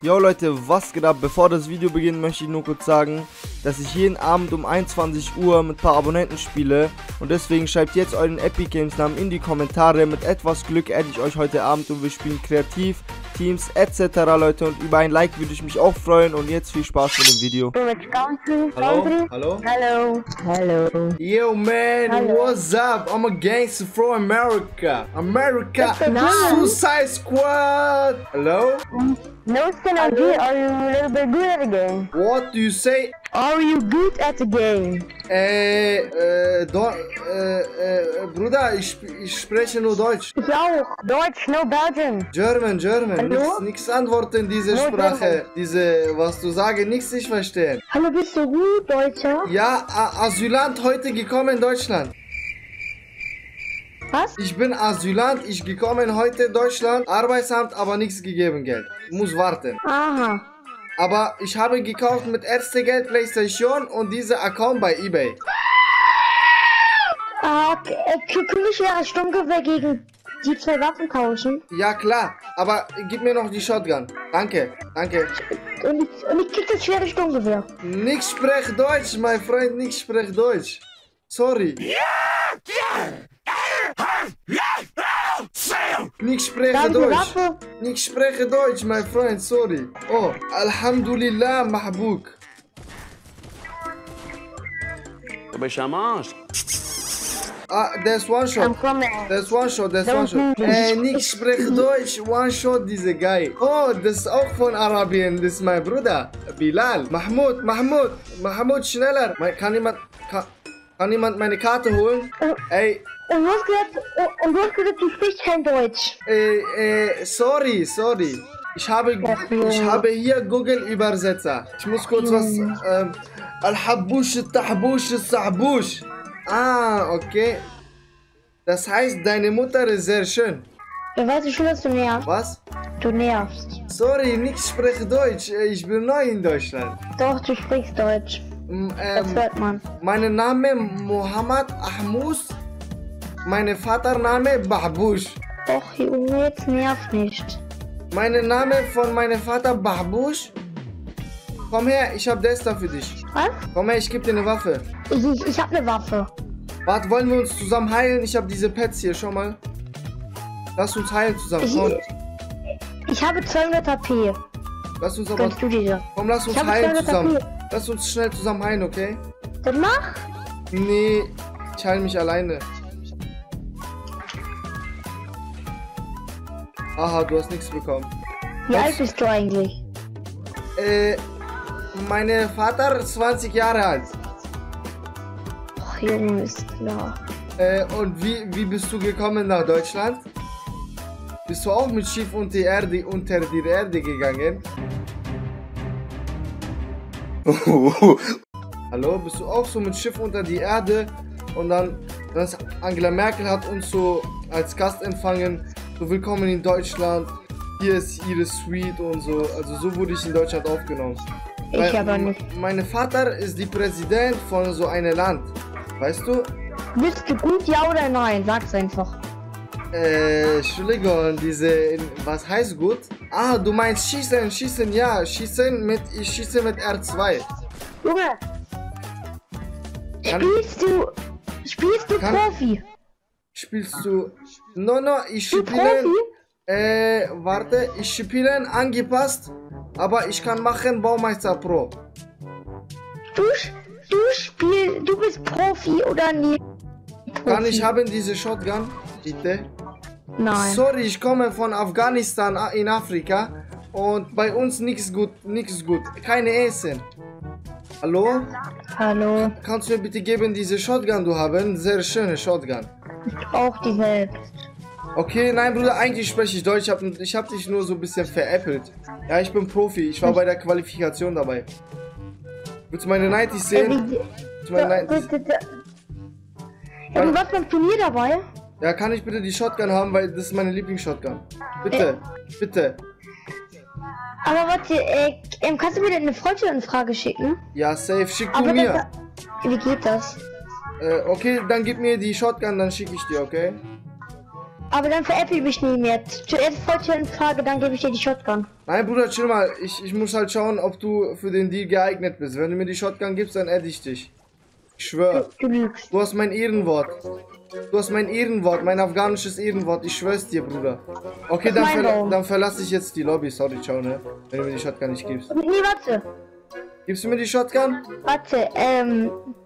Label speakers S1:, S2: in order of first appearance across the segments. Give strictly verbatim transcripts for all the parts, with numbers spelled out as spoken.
S1: Yo Leute, was geht ab? Bevor das Video beginnt, möchte ich nur kurz sagen, dass ich jeden Abend um einundzwanzig Uhr mit ein paar Abonnenten spiele und deswegen schreibt jetzt euren Epic Games Namen in die Kommentare. Mit etwas Glück adde ich euch heute Abend und wir spielen kreativ, Teams et cetera Leute, und über ein Like würde ich mich auch freuen und jetzt viel Spaß mit dem Video.
S2: Hallo?
S1: Hallo?
S2: Hello. Hello.
S1: Yo man,
S2: Hello.
S1: what's up? I'm a gangster from America. America
S2: Nice.
S1: Suicide Squad. Hello?
S2: No, Synergy, are you a little bit good at the game?
S1: What do you say?
S2: Are you good at the game?
S1: Äh, äh, Do äh, äh, Bruder, ich, ich spreche nur Deutsch.
S2: Ich auch. Deutsch, no Belgian.
S1: German, German.
S2: Hallo?
S1: Nix, nix antworten diese
S2: No
S1: Sprache.
S2: German.
S1: Diese, was du sagst, nichts nicht verstehen.
S2: Hallo, bist du gut, Deutscher?
S1: Ja, A Asylant heute gekommen in Deutschland.
S2: Was?
S1: Ich bin Asylant, ich gekommen heute in Deutschland. Arbeitsamt, aber nichts gegeben Geld. Muss warten.
S2: Aha.
S1: Aber ich habe gekauft mit erste Geld PlayStation und diese Account bei eBay.
S2: Ah, okay. Können wir schwere Sturmgewehr gegen die zwei Waffen tauschen?
S1: Ja klar, aber gib mir noch die Shotgun. Danke, danke.
S2: Und ich, und ich krieg das schwere Sturmgewehr.
S1: Nicht sprech Deutsch, mein Freund, nicht sprech Deutsch. Sorry. Nicht spreche
S2: Danke,
S1: Deutsch.
S2: Waffe.
S1: Nicht spreche Deutsch, mein Freund, sorry. Oh, Alhamdulillah, Mahbuk. Ah, there's one
S2: I'm
S1: shot.
S2: coming.
S1: There's one shot, there's one
S2: Don't
S1: shot.
S2: do
S1: Äh,
S2: this.
S1: nicht spreche Deutsch, one shot, diese Guy. Oh, das ist auch von Arabien, das ist mein Bruder. Bilal. Mahmoud, Mahmoud, Mahmoud, schneller. Mein- Kann jemand, kann, kann jemand meine Karte holen? Ey,
S2: Und du hast gesagt, und du hast gesagt, du sprichst kein Deutsch.
S1: Äh, äh, sorry, sorry. Ich habe, ich habe hier Google-Übersetzer. Ich muss kurz was, ähm, Al-Habush, Tahbush, Sahbush. Ah, okay. Das heißt, deine Mutter ist sehr schön.
S2: Ich weiß schon, dass du nervst.
S1: Was?
S2: Du nervst.
S1: Sorry, ich spreche Deutsch. Äh, Ich bin neu in Deutschland.
S2: Doch, du sprichst Deutsch.
S1: M
S2: Das
S1: ähm,
S2: hört man.
S1: mein Name Mohammed Ahmus. Mein Vatername Bahbush.
S2: Och, Junge, jetzt nervt nicht.
S1: Mein Name von meinem Vater Bahbush. Komm her, ich hab das da für dich.
S2: Was?
S1: Komm her, ich geb dir eine Waffe.
S2: Ich, ich, ich hab ne Waffe.
S1: Warte, wollen wir uns zusammen heilen? Ich habe diese Pets hier, schau mal. Lass uns heilen zusammen,
S2: Ich,
S1: komm.
S2: ich habe zweihundert H P.
S1: Lass uns aber,
S2: Gönnst du dir das?
S1: komm, lass uns
S2: Ich habe
S1: heilen
S2: zweihundert
S1: zusammen.
S2: H P.
S1: Lass uns schnell zusammen heilen, okay?
S2: Dann mach.
S1: Nee, ich heile mich alleine. Aha, du hast nichts bekommen.
S2: Wie
S1: Was?
S2: alt bist du eigentlich?
S1: Äh, mein Vater ist zwanzig Jahre alt.
S2: Och, Junge, ist klar.
S1: Äh, und wie, wie bist du gekommen nach Deutschland? Bist du auch mit Schiff unter die Erde, unter die Erde gegangen? Hallo, bist du auch so mit Schiff unter die Erde und dann, dann ist Angela Merkel hat uns so als Gast empfangen, so willkommen in Deutschland, hier ist ihre Suite und so, also so wurde ich in Deutschland aufgenommen.
S2: Ich
S1: Weil
S2: aber nicht.
S1: Mein Vater ist die Präsident von so einem Land, weißt du?
S2: Bist du gut, ja oder nein? Sag's einfach.
S1: Äh, Entschuldigung, diese, was heißt gut? Ah, du meinst schießen, schießen, ja, schießen mit, ich schieße mit R zwei.
S2: Junge!
S1: Kann-
S2: Spielst du. Spielst du
S1: Kann-
S2: Profi?
S1: Spielst du? No, no, ich
S2: Du
S1: spiele,
S2: Profi?
S1: äh, warte, ich spiele angepasst, aber ich kann machen Baumeister Pro.
S2: Du, du spielst. Du bist Profi oder nie? Profi?
S1: Kann ich haben diese Shotgun, bitte?
S2: Nein.
S1: Sorry, ich komme von Afghanistan a- in Afrika und bei uns nichts gut, nichts gut, keine Essen. Hallo?
S2: Hallo.
S1: Kannst du mir bitte geben diese Shotgun du haben? Sehr schöne Shotgun.
S2: Auch die selbst.
S1: Okay, nein Bruder, eigentlich spreche ich Deutsch, ich hab, ich hab dich nur so ein bisschen veräppelt. Ja, ich bin Profi, ich war bei der Qualifikation dabei. Willst du meine neunzig
S2: Äh,
S1: sehen?
S2: wie-
S1: Willst du meine
S2: da-
S1: neunzig?
S2: da- da- Ja, du warst beim Turnier dabei?
S1: Ja, kann ich bitte die Shotgun haben, weil das ist meine Lieblingsshotgun. Bitte, bitte.
S2: Aber warte, äh, ähm, kannst du mir denn eine Freundschaftsanfrage schicken?
S1: Ja, safe, schick du
S2: Aber
S1: mir.
S2: das, wie geht das?
S1: Äh, okay, dann gib mir die Shotgun, dann schicke ich dir, okay?
S2: Aber dann veräpple ich mich nie mehr. Zuerst vollständige Frage, dann gebe ich dir die Shotgun.
S1: Nein, Bruder, chill mal. Ich, ich muss halt schauen, ob du für den Deal geeignet bist. Wenn du mir die Shotgun gibst, dann adde ich dich. Ich schwör.
S2: Du lügst.
S1: Du hast mein Ehrenwort. Du hast mein Ehrenwort, mein afghanisches Ehrenwort. Ich schwör's dir, Bruder. Okay, dann, verla dann verlasse ich jetzt die Lobby. Sorry, ciao, ne? Wenn du mir die Shotgun nicht gibst.
S2: Nee, warte.
S1: Gibst du mir die Shotgun?
S2: Warte, ähm...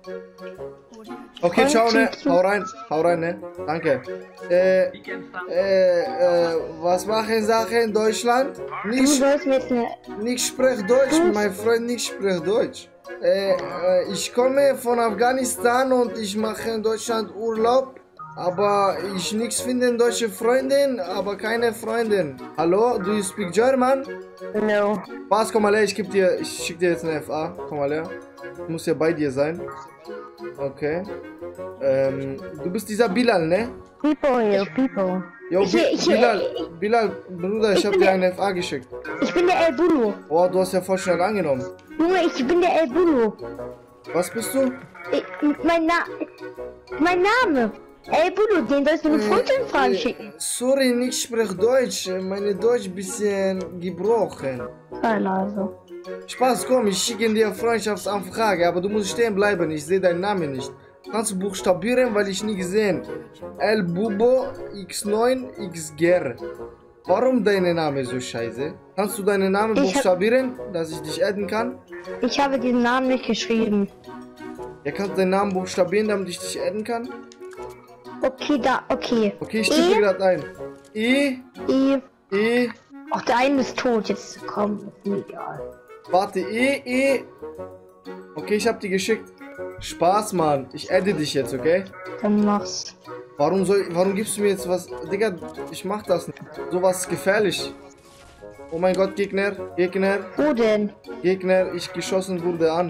S1: Okay, ciao, ne? Hau rein, hau rein, ne? Danke. Äh, äh, äh, was machen Sachen in Deutschland?
S2: Du
S1: Nicht,
S2: sollst mir jetzt eine...
S1: nicht sprech Deutsch, mein Freund, nicht sprech Deutsch. Äh, äh, ich komme von Afghanistan und ich mache in Deutschland Urlaub. Aber ich nichts finde in deutsche Freundin, aber keine Freundin. Hallo, do you speak German?
S2: No.
S1: Was, komm mal her, ich geb dir, ich schick dir jetzt eine F A. Komm mal her. Ich muss ja bei dir sein. Okay. Ähm, du bist dieser Bilal, ne?
S2: People here, people.
S1: Jo,
S2: Ich-
S1: Bi
S2: ich-
S1: Bilal, Bilal, Bruder, ich
S2: ich
S1: hab
S2: bin
S1: dir
S2: der-
S1: eine F A geschickt.
S2: Ich bin der El Bulu.
S1: Boah, du hast ja voll schnell angenommen.
S2: Junge, ich bin der El Bulu.
S1: Was bist du?
S2: Ich, mein Na... Mein Name. El Bulu, den sollst du eine Freundschaftsanfrage
S1: Äh,
S2: schicken.
S1: Sorry, nicht sprech Deutsch. Meine Deutsch bisschen gebrochen.
S2: Also.
S1: Spaß, komm, ich schicke dir Freundschaftsanfrage, aber du musst stehen bleiben, ich sehe deinen Namen nicht. Kannst du buchstabieren, weil ich nie gesehen. El Bubo X neun X Ger. Warum dein Name so scheiße? Kannst du deinen Namen
S2: Ich hab-
S1: buchstabieren, dass ich dich adden kann?
S2: Ich habe den Namen nicht geschrieben.
S1: Ja, kannst du deinen Namen buchstabieren, damit ich dich adden kann?
S2: Okay, da, okay.
S1: Okay, ich tippe
S2: E,
S1: gerade ein. I,
S2: I.
S1: I,
S2: Ach, der eine ist tot. Jetzt komm, ist mir egal.
S1: warte, I, I. Okay, ich hab die geschickt. Spaß, Mann. Ich adde dich jetzt, okay?
S2: Dann mach's.
S1: Warum soll, warum gibst du mir jetzt was? Digga, ich mach das nicht. Sowas ist gefährlich. Oh mein Gott, Gegner, Gegner,
S2: Wo denn?
S1: Gegner, ich geschossen wurde an.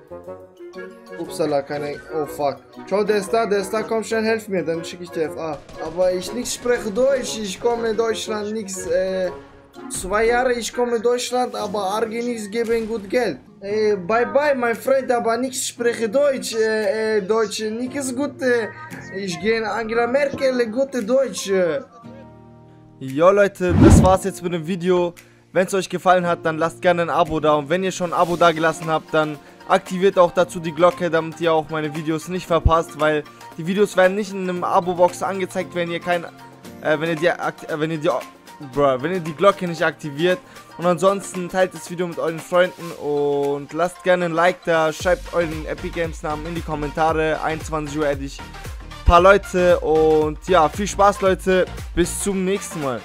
S1: Upsala, keine, oh fuck. Schau, der ist da, der ist da, komm schnell, helf mir, dann schicke ich dir F A. Aber ich nicht spreche Deutsch, ich komme in Deutschland nix, äh, zwei Jahre ich komme in Deutschland, aber Arge nichts geben gut Geld. Äh, bye bye, mein Freund, aber nichts spreche Deutsch, äh, äh, Deutsch, nichts gut, äh, ich gehe in Angela Merkel, gute Deutsch. Äh.
S3: Jo Leute, das war's jetzt mit dem Video. Wenn es euch gefallen hat, dann lasst gerne ein Abo da. Und wenn ihr schon ein Abo da gelassen habt, dann aktiviert auch dazu die Glocke, damit ihr auch meine Videos nicht verpasst. Weil die Videos werden nicht in einem Abo-Box angezeigt, wenn ihr kein, äh, wenn ihr die, äh, wenn ihr die, bruh, wenn ihr die Glocke nicht aktiviert. Und ansonsten teilt das Video mit euren Freunden und lasst gerne ein Like da. Schreibt euren Epic Games Namen in die Kommentare. einundzwanzig Uhr adde ich ein paar Leute und ja, viel Spaß Leute. Bis zum nächsten Mal.